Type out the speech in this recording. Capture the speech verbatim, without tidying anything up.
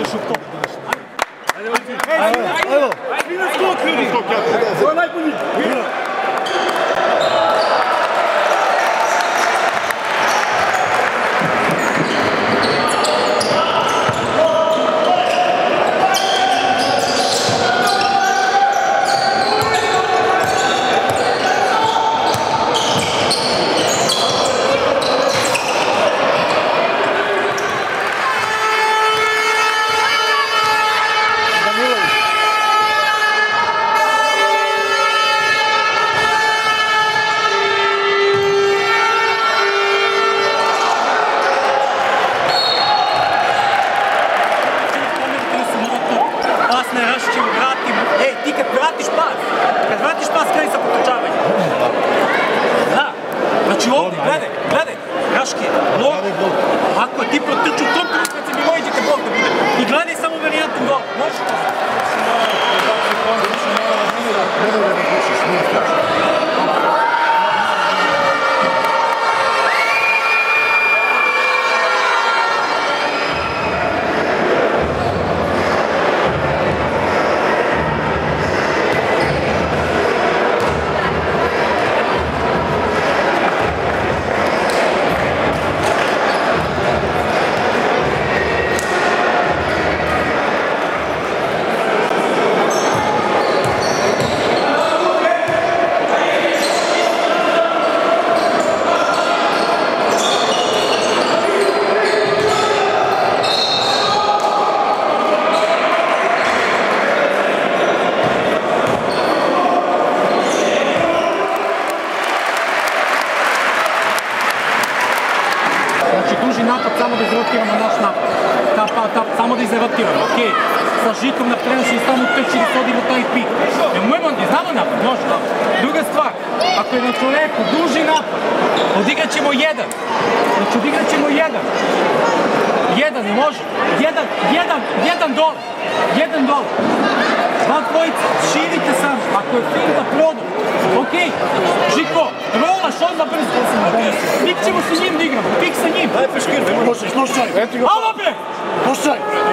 je šupko. Evo, evo. Vino skok, ljudi. To je najbolji. Vino. Ako ti protrču u tom trenutku kad se mi mojiđe kad Bog da bude. I gledaj samo varijantu gol. Možeš to? Napad, samo da izrotiramo naš napad. Ta, ta, ta, samo da izrotiramo, okej. Okay. Sa Žikom na prenosu i samo uteći da se odimo taj pik. Nemojmo, ne znamo napad, može. Druga stvar, ako je na čoveku duži napad, odigrat ćemo jedan. Znači, odigrat ćemo jedan. Jedan, ne može. Jedan, jedan, jedan dole. Jedan dole. Dva dvojica, širite sam. Ako je fin da produ. Okej, Žiko, rolaš odmah brzo. Pik ćemo sa njim da igramo, pik sa njim. Daj peškir, možeš, nošćaj. Alo bre! Nošćaj.